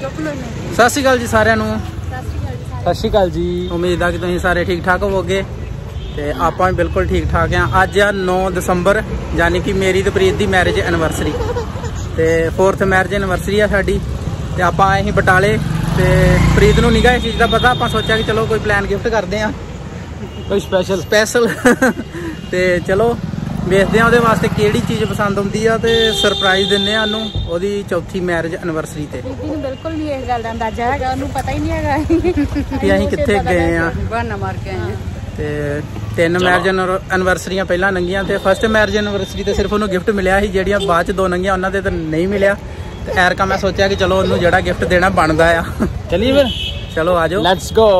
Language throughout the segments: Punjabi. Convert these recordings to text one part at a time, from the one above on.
सत श्री अकाल जी सारिਆਂ ਨੂੰ। सत श्री अकाल जी। उम्मीद है कि तुम सारे ठीक ठाक होवोगे ते आपां भी बिल्कुल ठीक ठाक हैं। अज आ 9 दिसंबर यानी कि मेरी ते प्रीत की मैरिज एनिवर्सरी ते 4th मैरिज एनिवर्सरी है साडी ते आपां आए ही बटाले ते प्रीत नूं निगा इस चीज़ का पता। आपां सोचा कि चलो कोई प्लान गिफ्ट करते हैं कोई स्पैशल ते चलो वेखते हैं वास्ते किहड़ी चीज़ पसंद आती है तो सरप्राइज दिंदे आं ओहदी 4थी मैरिज एनिवर्सरी ते। बिल्कुल नहीं इस गल दा अंदाजा हैगा, ओनू पता ही नहीं हैगा कि असीं कित्थे गए आ। बहाना मार के आए ते 3 मैरिज एनिवर्सरियां पहलां लंघियां ते फस्ट मैरिज एनिवर्सरी ते सिर्फ उन्होंने गिफ्ट मिलिया ही, जिहड़ियां बाद च 2 लंघियां उन्हां दे ते नहीं मिलिया। ते ऐरका मैं सोचा कि चलो उन्होंने जिहड़ा गिफ्ट देना बनदा आ। चलिए फिर चलो आ जाओ, लेट्स गो।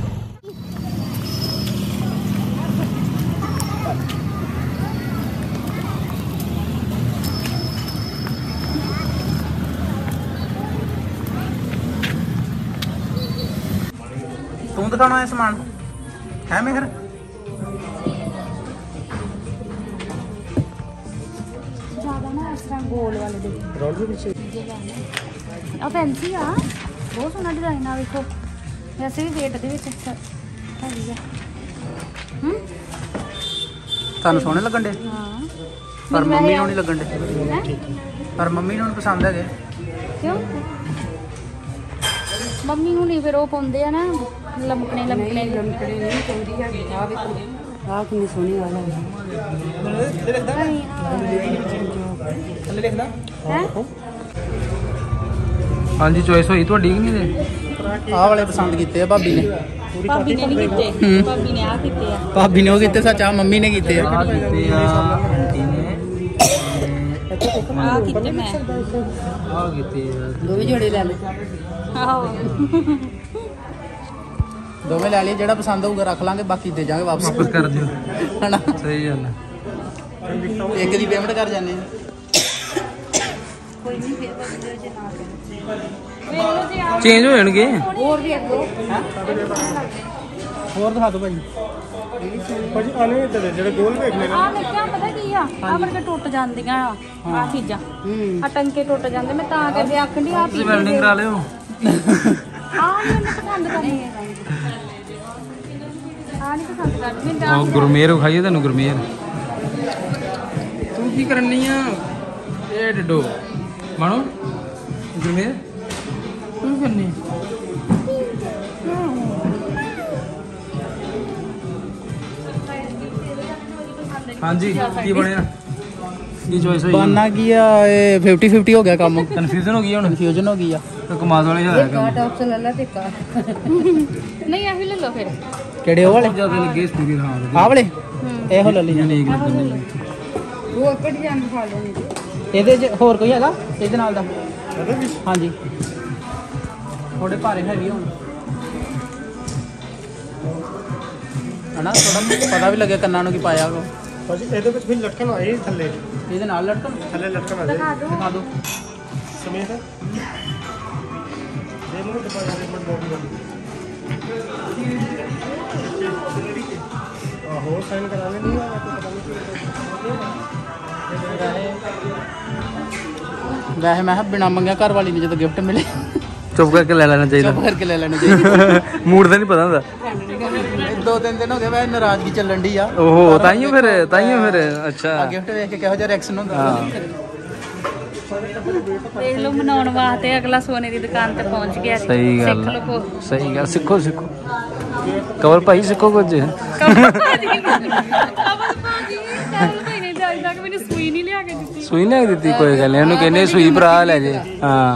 तू दिखाना है समान है मेहर? ज्यादा ना इस तरह गोल वाले दे रोल भी पीछे आ फैंसी आ बहुत सोहना डिजाइन आ। देखो वैसे भी वेट दे विच हैगी आ। तानू सोहने लगन दे? हां पर मम्मी नूं नहीं लगन दे। पर मम्मी नूं पसंद है क्यों? मम्मी हूँ नहीं फिर वो पाते हैं ना लमकने नहीं चाहती है। आ कितनी सोहनी वाला है। हाँ जी चॉइस हुई थोड़ी कि नहीं? आ वाले पसंद किए भाभी ने। भाभी ने नहीं कीते, भाभी ने आ कीते आ। भाभी ने वो कीते सच आ मम्मी ने कीते आ। आ कीते मैं आ कीते दो भी जोड़े ले ले। दोवें ले लिए, जो पसंद होगा रख लांगे, बाकी दे जाएंगे वापस कर दियो है ना। सही गल है, एक दी पेमेंट कर जाने। चेंज हो जाएंगे और भी अगो और दिखा दो भाई। ਭਾਜੀ ਆਨੇ ਤੇ ਜਿਹੜੇ ਗੋਲ ਵੇਖਨੇ ਨੇ ਆ ਮੈਂ ਕਿਹਾ ਪਤਾ ਕੀ ਆ ਆ ਵਰਗੇ ਟੁੱਟ ਜਾਂਦੀਆਂ ਆ ਚੀਜ਼ਾਂ ਆ ਟੰਕੇ ਟੁੱਟ ਜਾਂਦੇ। ਮੈਂ ਤਾਂ ਕਰਕੇ ਆਖਣ ਦੀ ਆ ਪੀ ਵੈਲਡਿੰਗ ਕਰਾ ਲਿਓ। ਆ ਮੈਨੂੰ ਪਸੰਦ ਕਰਨੀ ਹੈ ਆ ਨਹੀਂ ਪਸੰਦ ਕਰਦੀ ਮੈਂ ਤਾਂ ਗੁਰਮੇਰ ਖਾਈਏ ਤੈਨੂੰ ਗੁਰਮੇਰ। ਤੂੰ ਕੀ ਕਰਨੀ ਆ ਇਹ ਡੱਡੋ ਮਾਣੋ ਗੁਰਮੇਰ ਤੂੰ ਕਰਨੀ। हाँ जी की बनया की चॉइस हुई? बनना की है 50-50 हो गया काम। कन्फ्यूजन हो गई हुन, कन्फ्यूजन हो गई आ। तो कमाल वाले होया काम। काट ऑप्शन ले ला ते का नहीं आ भी ले लो फिर। केड़े ओ वाले ज्यादा लगे इस पूरी। हां आ वाले ए हो ले ली जाने एक लगन वो कट जान खा लेनी। ਇਹਦੇ ਚ ਹੋਰ ਕੋਈ ਹੈਗਾ ਇਹਦੇ ਨਾਲ ਦਾ? ਹਾਂਜੀ ਥੋੜੇ ਭਾਰੇ ਹੈਵੀ ਹੋਣ ਹਨਾ, ਥੋੜਾ ਪਤਾ ਵੀ ਲੱਗੇ ਕੰਨਾਂ ਨੂੰ ਕੀ ਪਾਇਆ ਕੋ। ਭਾਜੀ ਇਹਦੇ ਵਿੱਚ ਵੀ ਲਟਕਣ ਆਏ ਥੱਲੇ, ਇਹਦੇ ਨਾਲ ਲਟਕਣ ਥੱਲੇ ਲਟਕਣ ਆ ਜਾਏ। ਦਿਖਾ ਦਿਓ ਸਮੇਤ ਦੇ ਮੈਨੂੰ ਦਿਖਾ ਜਾ ਰਿਹਾ ਬੋਡੀ ਵਾਲੀ। ਹੋਰ ਸਾਈਨ ਕਰਾਣੇ ਨਹੀਂ ਆ ਪਤਾ ਨਹੀਂ। ਵੈਸੇ ਮੈਂ ਬਿਨਾ ਮੰਗਿਆ ਘਰ ਵਾਲੀ ਨੇ ਜਦੋਂ ਗਿਫਟ ਮਿਲੇ चुप करके ले लेना चाहिए। चुप करके ले लेना चाहिए। मूड तो नहीं पता था। 2-3 दिन हो गए वैसे नाराजगी चलन दी आ। ओहो ताइयों फिर अच्छा गिफ्ट देख के किहो जिहा रिएक्शन हुंदा। देख लो मनाउण वास्ते अगला सोने की दुकान ते पहुंच गया। सही गल, सही गल। सीखो कवल भाई सीखो कुछ। सुई लिया दी कोई गल नहीं, उन्होंने कहने सुई भरा ले जे। हाँ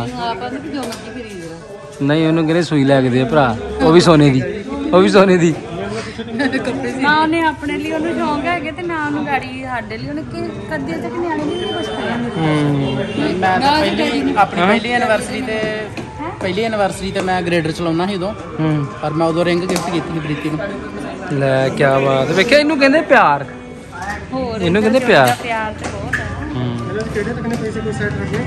नहीं उन्होंने कहने सुई लैके दे भरा, वो भी सोने की, वो भी सोने की। ना उन्हें अपने लिए उन्हें शौक है ते ना उन्हें गाड़ी साडे लिए उन्हें कदे तक न्याणे नहीं कुछ मैं अपनी पहली एनिवर्सरी ते मैं ग्रेडर चलाउना ਸੀ उदों, पर मैं उदों रिंग गिफ्ट कीती थी प्रीति नूं। ले क्या बात है। वेखिया इनू कहंदे प्यार, इनू कहंदे प्यार। प्यार ते बहुत है। ਇਹਦੇ ਕਿਹੜੇ ਤੱਕ ਨੇ ਪੈਸੇ ਕੋਈ ਸੈਟ ਰੱਖੇ?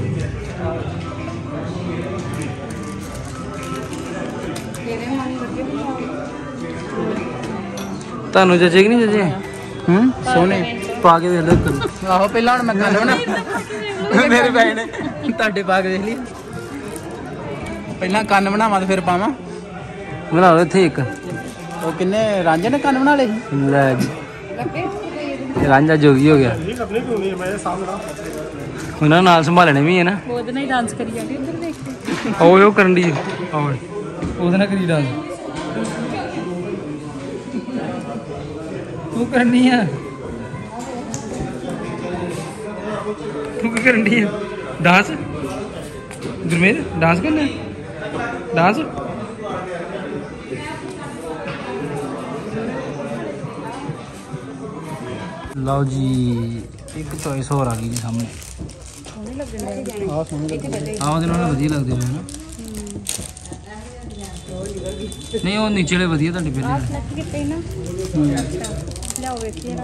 ਤੁਹਾਨੂੰ ਜੱਜੇ ਕਿ ਨਹੀਂ ਜੱਜੇ? सोने पा के देख लो। आहो पहला हुण मैं कर लवां ना मेरे भाई ने ਤੁਹਾਡੇ पा के देख लिया। ਪਹਿਲਾਂ ਕੰਨ ਬਣਾਵਾਂ ਤੇ ਫਿਰ ਪਾਵਾਂ। ਬਣਾ ਲਓ ਇੱਥੇ ਇੱਕ। ਉਹ ਕਿੰਨੇ ਰਾਂਝੇ ਨੇ ਕੰਨ ਬਣਾ ਲਏ ਸੀ? ਲੈ ਜੀ ਰਾਂਝਾ ਜੋਗੀ ਹੋ ਗਿਆ। ये अपने क्यों नहीं है मैं साफ रहा ਉਹਨਾਂ ਨਾਲ ਸੰਭਾਲਣੇ ਵੀ ਹੈ ਨਾ। ਉਹਦੇ ਨਾਲ ਹੀ ਡਾਂਸ ਕਰੀ ਜਾਂਦੀ ਉੱਧਰ ਦੇਖ ਕੇ। ਉਹ ਕਰਨ ਦੀ ਉਹਦੇ ਨਾਲ ਕਰੀ ਡਾਂਸ ਤੂੰ ਕਰਨੀ ਆ। ਤੂੰ ਕੀ ਕਰਨੀ ਆ? ਡਾਂਸ ਗੁਰਮੇਰ ਡਾਂਸ ਕਰਨਾ ਡਾਂਸ। ਲਓ ਜੀ ਇੱਕ ਚੋਇਸ ਹੋਰ ਆ ਗਈ ਜੀ ਸਾਹਮਣੇ। ਸੋਹਣੇ ਲੱਗਣੇ ਆਹ ਸੋਹਣੇ ਲੱਗਦੇ। ਆਹ ਉਹਦੇ ਨਾਲ ਵਧੀਆ ਲੱਗਦੇ ਹੋਏ ਨਾ। ਨਹੀਂ ਉਹ ਨੀਚੇ ਵਾਲੇ ਵਧੀਆ ਤੁਹਾਡੇ ਪਹਿਲੇ। ਸਿਲੈਕਟ ਕੀਤੇ ਨਾ। ਅੱਛਾ ਲਿਆਓ ਵੇਖੀਏ ਨਾ।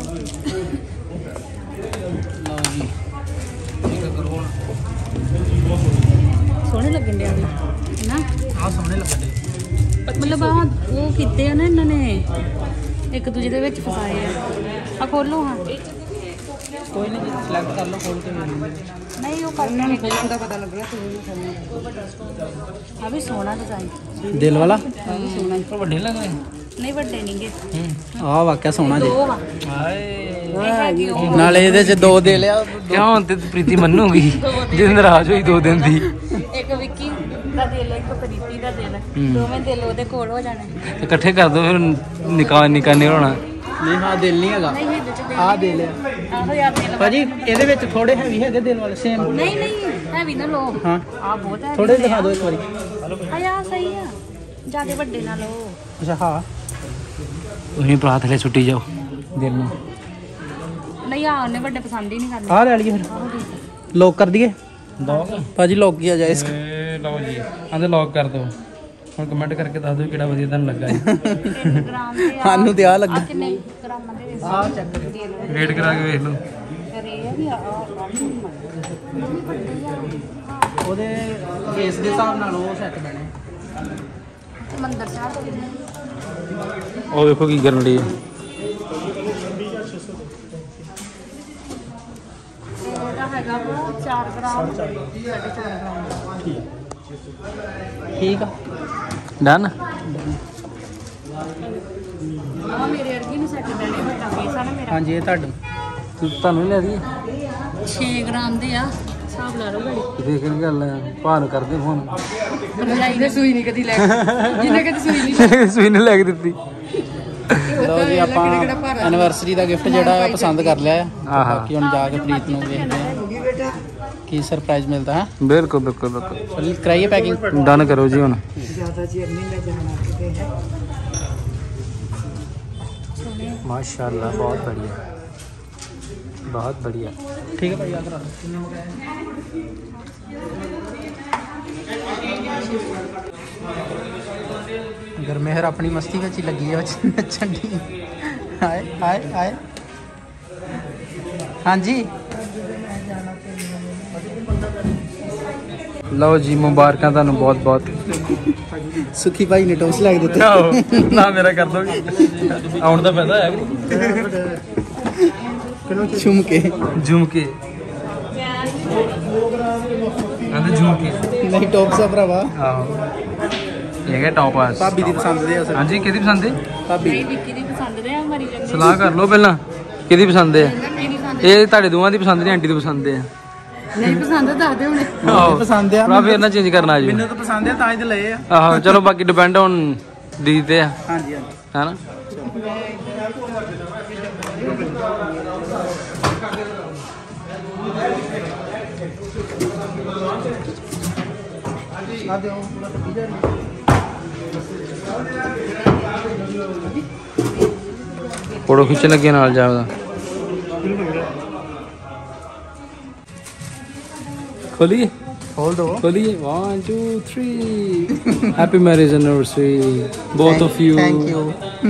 ਲਓ ਜੀ ਠੀਕ ਕਰੋ ਹੁਣ। ਸੋਹਣੇ ਲੱਗਣ ਡਿਆ ਵੀ ਨਾ। ਆਹ ਸੋਹਣੇ ਲੱਗਦੇ। ਮਤਲਬ ਆ ਉਹ ਕੀਤੇ ਆ ਨਾ ਇਹਨਾਂ ਨੇ ਇੱਕ ਦੂਜੇ ਦੇ ਵਿੱਚ ਫਸਾਏ ਆ ਖੋਲੋ ਹਾਂ। ਕੋਈ ਨਹੀਂ ਜੀ ਸਿਲੈਕਟ ਕਰ ਲਓ ਖੋਲ ਕੇ ਵੇਖ ਲੈਂਦੇ। ਨਹੀਂ ਉਹ ਕਰਨਾ ਨਹੀਂ ਦਾ ਪਤਾ ਲੱਗਣਾ ਆ ਵੀ ਸੋਹਣਾ ਡਿਜ਼ਾਈਨ। ਦਿਲ ਵਾਲਾ ਸੋਹਣਾ ਪਰ ਵੱਡੇ ਲੱਗਦੇ। ਨਹੀਂ ਵੱਡੇ ਨਹੀਂਗੇ। ਆਹ ਵਾਕਿਆ ਸੋਹਣਾ ਜੀ। ਦੋ ਵਾ ਹਾਏ ਨਾਲੇ ਇਹਦੇ ਚ ਦੋ ਦੇ ਲਿਆ। ਕਿਉਂ ਹੁਣ ਤੇ ਪ੍ਰੀਤੀ ਮੰਨੂਗੀ ਜੇ ਨਾਰਾਜ਼ ਹੋਈ 2 ਦਿਨ ਦੀ। ਇੱਕ ਵਿੱਕੀ ਦਾ ਦਿਲ ਇੱਕ ਪ੍ਰੀਤੀ ਦਾ ਦਿਲ ਦੋਵੇਂ ਦਿਲ ਉਹਦੇ ਕੋਲ ਹੋ ਜਾਣੇ। ਤੇ ਇਕੱਠੇ ਕਰ ਦੋ ਫਿਰ ਨਿਕਾਹ ਨਹੀਂ ਹੋਣਾ। ਨਹੀਂ ਹਾਂ ਦਿਲ ਨਹੀਂ ਹੈਗਾ। ਨਹੀਂ ਇਹਦੇ ਚ ਦਿਲ ਆਹ ਦੇ ਲਿਆ ਆਹੋ ਯਾਰ ਦਿਲ ਭਾਜੀ। ਇਹਦੇ ਵਿੱਚ ਥੋੜੇ ਹੈਵੀ ਹੈਗੇ ਦਿਲ ਵਾਲੇ ਸੇਮ। ਨਹੀਂ ਨਹੀਂ ਹੈਵੀ ਨਾ ਲੋ। ਹਾਂ ਆ ਬਹੁਤ ਹੈ ਥੋੜੇ ਦਿਖਾ ਦਿਓ ਇੱਕ ਵਾਰੀ। ਆ ਸਹੀ ਆ ਜਿਆਦਾ ਵੱਡੇ ਨਾ ਲੋ। ਅੱਛਾ ਹਾਂ ਤੁਸੀਂ ਭਰਾ ਥੱਲੇ ਛੁੱਟੀ ਜਾਓ ਦਿਲ ਨੂੰ। ਨਹੀਂ ਆ ਉਹਨੇ ਵੱਡੇ ਪਸੰਦ ਹੀ ਨਹੀਂ ਕਰਨੇ। ਆਹ ਲੈ ਲਈਏ ਫਿਰ। ਆਹੋ ਠੀਕ ਲੋਕ ਕਰ ਦਈਏ ਲੋਕ ਭਾਜੀ। ਲੋਕ ਕੀ ਆ ਜਾਏ ਇਸ ਲਓ ਜੀ ਆਂਦੇ ਲੌਕ ਕਰ ਦਿਓ। ਹੁਣ ਕਮੈਂਟ ਕਰਕੇ ਦੱਸ ਦਿਓ ਕਿਹੜਾ ਵਧੀਆ ਤੁਹਾਨੂੰ ਲੱਗਾ ਜੀ। 3 ਗ੍ਰਾਮ ਦੇ ਆ। ਸਾਨੂੰ ਤੇ ਆ ਲੱਗਾ। ਆਹ ਕਿੰਨੇ ਗ੍ਰਾਮਾਂ ਦੇ ਆਹ ਚੈੱਕ ਕਰਿਓ। ਵੇਟ ਕਰਾ ਕੇ ਵੇਖ ਲਓ। ਇਹ ਵੀ ਆ ਉਹਦੇ ਕੇਸ ਦੇ ਹਿਸਾਬ ਨਾਲ ਉਹ ਸੈੱਟ ਬਣੇ। ਮੰਦਰ ਸਾਹਿਬ ਦੇ ਉਹ ਦੇਖੋ ਕੀ ਕਰਨ ਲਈ। ਇਹਦਾ ਹੈਗਾ 4 ਗ੍ਰਾਮ 4.5 ਗ੍ਰਾਮ। ਠੀਕ ਆ ਡਨ। ਆ ਮੇਰੇ ਵਰਗੀ ਨੂੰ ਸੈੱਟ ਦੇਣੇ ਵੱਡਾ ਪੀਸ ਆ ਨਾ ਮੇਰਾ। ਹਾਂਜੀ ਇਹ ਤੁਹਾਨੂੰ ਤੁਹਾਨੂੰ ਲੈ ਦੀ 6 ਗ੍ਰਾਮ ਦੇ ਆ ਹਿਸਾਬ ਲਾ ਲਓ ਗੜੀ। ਦੇਖ ਕੀ ਗੱਲ ਹੈ ਭਾਨ ਕਰਦੇ ਫੋਨ। ਭਰਜਾਈ ਨੇ ਸੂਈ ਨਹੀਂ ਕਦੀ ਲੈ ਜਿੰਨੇ ਕਦੀ ਸੂਈ ਨਹੀਂ ਸੂਈ ਨੇ ਲੈ ਕੇ ਦਿੱਤੀ। ਲਓ ਜੀ ਆਪਾਂ ਐਨੀਵਰਸਰੀ ਦਾ ਗਿਫਟ ਜਿਹੜਾ ਪਸੰਦ ਕਰ ਲਿਆ ਆ। ਆਹਾ ਬਾਕੀ ਹੁਣ ਜਾ ਕੇ ਪ੍ਰੀਤ ਨੂੰ ਵੇਖਦੇ ਆ ਕੀ ਸਰਪ੍ਰਾਈਜ਼ ਮਿਲਦਾ ਹੈ। ਬਿਲਕੁਲ ਬਿਲਕੁਲ ਬਿਲਕੁਲ ਚਲਿਏ ਕਰਾਈਏ ਪੈਕਿੰਗ। ਡਨ ਕਰੋ ਜੀ ਹੁਣ। माशाल्लाह बहुत बढ़िया बहुत बढ़िया। ठीक है भाई याद रख। गुरमेहर अपनी मस्ती में ही लगी है नचन दी। आए आए आए हाँ जी। लो जी मुबारक तुहानू बहुत बहुत। सुखी भाई ने टोस लग दिते ना मेरा कर दोगे आउण दा फायदा है। झुमके झुमके आंदे झुमके नहीं टॉप सा भरावा। आहो ये है टॉप आ। भाभी दी पसंद दे असल। हां जी किहदी पसंद है? भाभी ਨਹੀਂ ਵਿੱਕੀ ਦੀ ਪਸੰਦ ਦੇ ਆ ਮਰੀ ਜਾਂਦੇ। सलाह कर लो पहला किहदी पसंद है। ਮੇਰੀ ਪਸੰਦ ਇਹ ਤੁਹਾਡੇ ਦੋਵਾਂ ਦੀ ਪਸੰਦ ਨਹੀਂ ਆਂਟੀ ਦੀ ਪਸੰਦ ਹੈ। ਨਹੀਂ ਪਸੰਦ ਦੱਸ ਦੇ ਹੁਣੇ। ਆਹੋ पसंद है ਭਰਾ ਫਿਰ ਨਾ ਚੇਂਜ ਕਰਨਾ ਜੀ। मैंने तो पसंद है ताज दे लए आ। ਆਹੋ ਚਲੋ ਬਾਕੀ ਡਿਪੈਂਡ ਹੁਣ ਦੀਦੀ ਤੇ ਆ हाँ जी हाँ जी। ਹੈਨਾ। ला दे पूरा टपी जा रही ਫੋਟੋ ਖਿੱਚਣ ਲੱਗੇ ਨਾਲ ਜਾ ਉਹਦਾ। खोलिए खोल दो। खोलिए 1 2 3 happy marriage anniversary both of you. Thank you.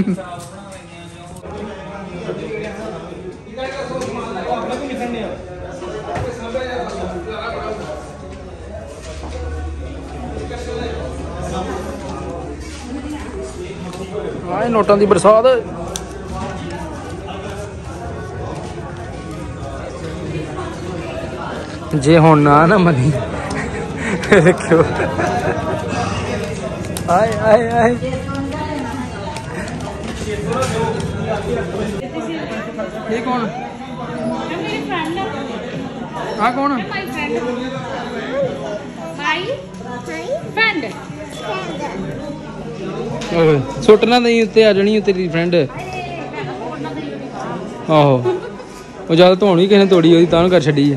ਆਏ ਨੋਟਾਂ ਦੀ ਬਰਸਾਤ। ਜੇ ਹੁਣ ਨਾ ਨਾ ਮਨੀ ਕਿਉਂ हाय हाय हाय ये कौन हाँ कौन सुटना नहीं उत्ते आ जानी तेरी फ्रेंड आहो वो ज्यादा धोनी किसी ने तोड़ी ओदी तां कर छड्डी है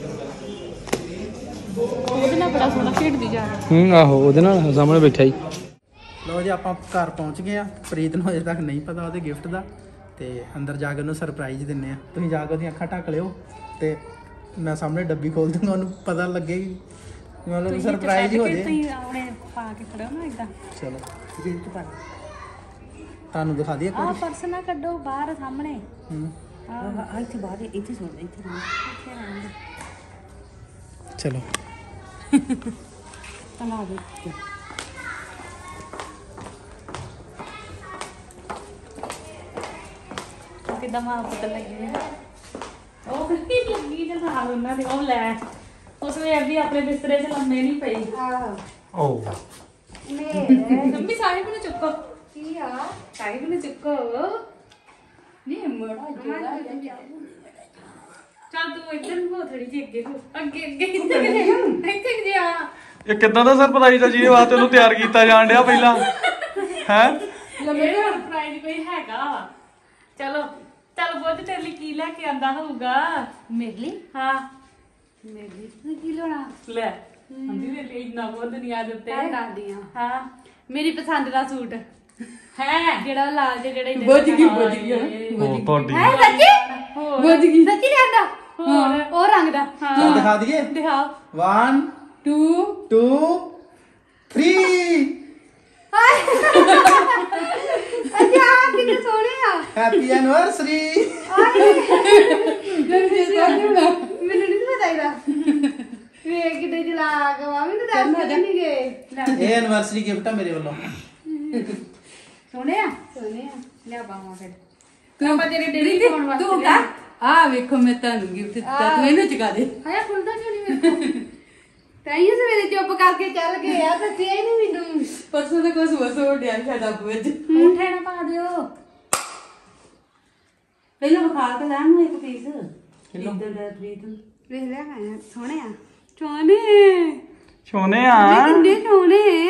आहो ਉਹਦੇ ਨਾਲ ਸਾਹਮਣੇ ਬੈਠਾ ਹੀ ਲੋ ਜੀ ਆਪਾਂ ਘਰ ਪਹੁੰਚ ਗਏ ਆ ਪ੍ਰੀਤ ਨੂੰ ਅਜੇ ਤੱਕ ਨਹੀਂ ਪਤਾ ਉਹਦੇ ਗਿਫਟ ਦਾ ਤੇ ਅੰਦਰ ਜਾ ਕੇ ਉਹਨੂੰ ਸਰਪ੍ਰਾਈਜ਼ ਦਿੰਨੇ ਆ ਤੁਸੀਂ ਜਾ ਕੇ ਉਹਦੀਆਂ ਅੱਖਾਂ ਢੱਕ ਲਿਓ ਤੇ ਮੈਂ ਸਾਹਮਣੇ ਡੱਬੀ ਖੋਲ ਦੂੰਗਾ ਉਹਨੂੰ ਪਤਾ ਲੱਗੇਗੀ ਮਤਲਬ ਸਰਪ੍ਰਾਈਜ਼ ਹੀ ਹੋ ਜੇ ਤੁਸੀਂ ਆਪਣੇ ਪਾ ਕੇ ਖੜੋ ਨਾ ਇਦਾਂ ਚਲੋ ਗਿਫਟ ਪਾ ਤੁਹਾਨੂੰ ਦਿਖਾ ਦਈਏ ਆਹ ਪਰਸ ਨਾ ਕੱਢੋ ਬਾਹਰ ਸਾਹਮਣੇ ਆਹ ਇੱਥੇ ਬਾਹਰ ਇੱਥੇ ਸੁਣ ਇੱਥੇ ਚਲੋ ਤਲਾ ਦੇ ਕਿਦਾਂ ਮਾਂ ਪਤਾ ਲੱਗੇ ਉਹ ਕਿੱਥੇ ਲੱਗੀ ਤੇ ਨਾਲ ਉਹਨਾਂ ਦੇ ਉਹ ਲੈ ਉਸ ਵੇਲੇ ਵੀ ਆਪਣੇ ਬਿਸਤਰੇ 'ਚ ਲੰਮੇ ਨਹੀਂ ਪਈ ਓ ਮੰਮੀ ਸਾਹਿਬ ਨੂੰ ਚੁੱਕੋ ਕੀ ਆ ਸਾਹਿਬ ਨੂੰ ਚੁੱਕੋ ਨਹੀਂ ਮੜਾ ਜਿਹੜਾ ਚੱਲ ਤੂੰ ਇੱਧਰ ਨੂੰ ਥੋੜੀ ਜਿਹੀ ਅੱਗੇ ਹੋ ਅੱਗੇ ਇੱਥੇ ਕਿ ਆ ਇਹ ਕਿੱਦਾਂ ਦਾ ਸਰਪ੍ਰਾਈਜ਼ ਆ ਜਿਹਦੇ ਵਾਸਤੇ ਉਹਨੂੰ ਤਿਆਰ ਕੀਤਾ ਜਾਣ ਡਿਆ ਪਹਿਲਾਂ ਹੈ ਲੱਗੇ ਸਰਪ੍ਰਾਈਜ਼ ਕੋਈ ਹੈਗਾ ਵਾ ਚਲੋ ਚੱਲ ਬੁੱਧ ਤੇਰੇ ਲਈ ਕੀ ਲੈ ਕੇ ਆਂਦਾ ਹੋਊਗਾ ਮੇਰੇ ਲਈ ਹਾਂ ਮੇਰੇ ਲਈ ਤੂੰ ਕੀ ਲੈਣਾ ਲੈ ਅੰਦੀ ਦੇ ਲਈ ਇੰਨਾ ਬੁੱਧ ਨਹੀਂ ਆ ਦਿੱਤੇ ਦੱਸਦੀ ਆ ਹਾਂ ਮੇਰੀ ਪਸੰਦ ਦਾ ਸੂਟ ਹੈ ਜਿਹੜਾ ਲਾਲ ਤੇ ਜਿਹੜਾ ਬੁੱਝ ਗਈ ਉਹ ਤੁਹਾਡੀ ਹੈ ਸੱਚੀ ਹੋਰ ਬੁੱਝ ਗਈ ਸੱਚੀ ਲੈਂਦਾ ਹੋਰ ਉਹ ਰੰਗ ਦਾ ਚੱਲ ਦਿਖਾ ਦਈਏ ਦਿਖਾਓ 1 2 2 3 ਅੱਛਾ ਕਿੰਨੇ ਸੋਹਣੇ ਆ ਹੈਪੀ ਐਨਵਰਸਰੀ ਮੈਨੂੰ ਨਹੀਂ ਪਤਾ ਇਹਦਾ ਵੇ ਕਿਤੇ ਜਲਾ ਗਵਾ ਮੈਨੂੰ ਦੱਸ ਨਹੀਂ ਗਏ ਇਹ ਐਨਵਰਸਰੀ ਗਿਫਟ ਆ ਮੇਰੇ ਵੱਲੋਂ ਸੋਹਣੇ ਆ ਲਿਆ ਬਾਵਾ ਫਿਰ ਤੂੰ ਆਪਾਂ ਤੇਰੇ ਡੇਰੀ ਖਾਣ ਵਾਸਤੇ ਤੂੰ ਕਾ ਆ ਵੇਖੋ ਮੈਂ ਤੁਹਾਨੂੰ ਗਿਫਟ ਦਿੱਤਾ ਤੂੰ ਇਹਨੂੰ ਚੁਕਾ ਦੇ ਆਇਆ ਖੁੱਲਦਾ ਕਿਉਂ ਨਹੀਂ ਮੇਰੇ ਕੋਲ ਤਾਈਓ ਸਵੇਰੇ ਚੁੱਪ ਕਰਕੇ ਚੱਲ ਗਏ ਆ ਦੱਸਿਆ ਹੀ ਨਹੀਂ ਮੈਨੂੰ ਪਰਸੋਂ ਤਾਂ ਕੋਈ ਸੁਆ ਸੋ ਡਿਆ ਸਾਡਾ ਵਿੱਚ ਉਠੇ ਨਾ ਪਾ ਦਿਓ ਪਹਿਲਾਂ ਵਿਖਾ ਕੇ ਲੈਣ ਨੂੰ ਇੱਕ ਪੀਸ ਕਿਲੋ ਵੇਖ ਲਿਆ ਖਾਇਆ ਸੋਹਣੇ ਆ ਸੋਹਣੇ ਸੋਨੇ ਆ ਕਿੰਨੇ ਸੋਹਣੇ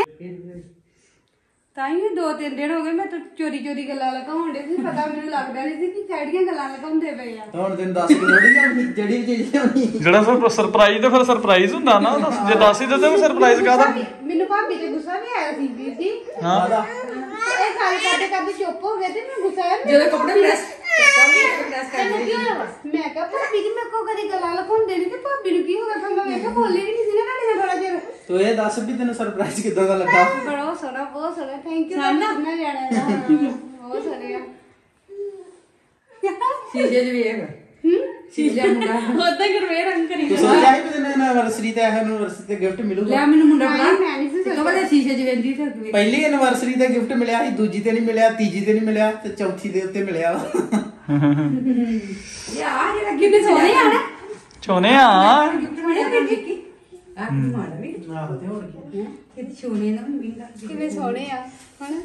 ਤਾਈਓ 2-3 ਦਿਨ ਹੋ ਗਏ ਮੈਂ ਤਾਂ ਚੋਰੀ ਗੱਲਾਂ ਲਗਾਉਣ ਦੇ ਸੀ ਪਤਾ ਮੈਨੂੰ ਲੱਗਦਾ ਨਹੀਂ ਸੀ ਕਿ ਕਿਹੜੀਆਂ ਗੱਲਾਂ ਲਗਾਉਂਦੇ ਪਏ ਆ ਹੁਣ ਤੈਨੂੰ ਦੱਸ ਕੇ ਥੋੜੀ ਲਿਆਉਣੀ ਜਿਹੜੀ ਚੀਜ਼ ਲਿਆਉਣੀ ਜਿਹੜਾ ਸਰਪ੍ਰਾਈਜ਼ ਤੇ ਫਿਰ ਸਰਪ੍ਰਾਈਜ਼ ਹੁੰਦਾ ਨਾ ਜੇ ਦੱਸ ਹੀ ਦਿੱਤੇ ਸਰਪ੍ਰਾਈਜ਼ ਕਾਹਦਾ ਮੈਨੂੰ ਭਾਬੀ ਤੇ ਗੁੱਸਾ ਵੀ ਆਇਆ ਸੀ ਵੀਰ ਜੀ ਹਾਂ ਇਹ ਸਾਰੇ ਕਰਦੇ ਚੁੱਪ ਹੋ ਗਏ ਤੇ ਮੈਨੂੰ ਗੁੱਸਾ ਆਇਆ ਜਦੋਂ ਕੱਪੜੇ ਪ੍ਰੈਸ ਤੈਨੂੰ ਕੀ ਹੋਇਆ ਮੈਂ ਕਿਹਾ ਭਾਬੀ ਜੀ ਮੇਰੇ ਕੋ ਕਦੀ ਗੱਲਾਂ ਲਗਾਉਂਦੇ ਨਹੀਂ ਤੇ ਭਾਬੀ ਨੂੰ ਕੀ ਹੋ ਗਿਆ ਫਿਰ ਮੈਂ ਕਿਹਾ ਬੋਲੀ ਵੀ ਨਹੀਂ ਸੀ ਨਾ ਨਾਲੇ ਥੋੜਾ ਜਿਹਾ ਤੂੰ ਇਹ ਦੱਸ ਵੀ ਤੈਨੂੰ ਸਰਪ੍ਰਾਈਜ਼ ਕਿੱਦਾਂ ਦਾ ਲੱਗਾ ਬਹੁਤ ਸੋਹਣਾ ਥੈਂਕ ਯੂ ਨਾ ਜਾਣਾ ਬਹੁਤ ਸੋਹਣਾ ਸ਼ੀਸ਼ੇ 'ਚ ਵੇਖ ਸ਼ੀਸ਼ੇ ਮੁੰਡਾ ਉਦਾਂ ਕਰਵੇ ਰੰਗ ਕਰੀ ਤੂੰ ਸੋਚਿਆ ਸੀ ਕਿ ਤੈਨੂੰ ਐਨਵਰਸਰੀ ਤੇ ਐਨਵਰਸਰੀ ਤੇ ਗਿਫਟ ਮਿਲੂਗਾ ਮੈਨੂੰ ਮੁੰਡਾ ਬਣਾ ਮੈਂ ਨਹੀਂ ਸੀ ਕਬਲੇ ਸ਼ੀਸ਼ੇ 'ਚ ਵੇਂਦੀ ਤੇ ਪਹਿਲੀ ਐਨਵਰਸਰੀ ਤੇ ਗਿਫਟ ਮਿਲਿਆ ਸੀ ਦੂਜੀ ਤੇ ਨਹੀਂ ਮਿਲਿਆ ਤੀਜੀ ਤੇ ਨਹੀਂ ਮਿਲਿਆ ਤੇ ਚੌਥੀ ਦੇ ਉੱਤੇ ਮਿਲਿਆ ਯਾਰ ਇਹ ਕਿੰਨੇ ਸੋਹਣੇ ਆ ਨਾ ਸੋਨੇ ਆ ਆਹੋ ਤੇ ਹੋਰ ਕੀ ਕਿਵੇਂ ਸੋਹਣੇ ਆ ਹਨਾ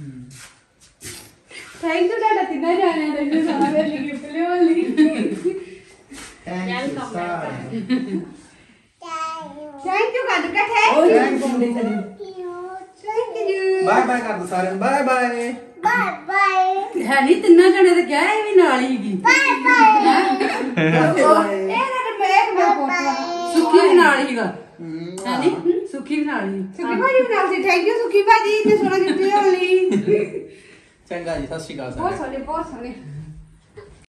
ਥੈਂਕ ਯੂ ਤੁਹਾਡਾ ਤਿੰਨਾਂ ਜਾਣਿਆਂ ਦਾ ਇੰਨੇ ਸਾਰੇ ਲਈ ਗਿਫਟ ਲਿਓ ਲਈ ਥੈਂਕ ਥੈਂਕ ਯੂ ਕੱਢ ਕੇ ਥੈਂਕ ਯੂ ਬਾਏ ਬਾਏ ਕਰ ਦੋ ਸਾਰਿਆਂ ਨੂੰ ਬਾਏ ਬਾਏ ਹੈ ਨਹੀਂ ਤਿੰਨਾਂ ਜਣੇ ਤੇ ਕਿਹਾ ਇਹ ਵੀ ਨਾਲ ਹੀ ਗਈ ਸੁੱਖੀ ਵੀ ਨਾਲ ਹੀਗਾ ਹੈ ਨਹੀਂ ਸੁੱਖੀ ਵੀ ਨਾਲ ਹੀ ਸੁਖੀ ਭਾਜੀ ਵੀ ਨਾਲ ਸੀ ਥੈਂਕ ਯੂ ਸੁਖੀ ਭਾਜੀ ਤੇ ਸੋਹਣਾ ਗਿਫਟ ਲਿਆਉਣ ਲਈ ਚੰਗਾ ਜੀ ਸਤਿ ਸ਼੍ਰੀ ਅਕਾਲ ਬਹੁਤ ਸੋਹਣੇ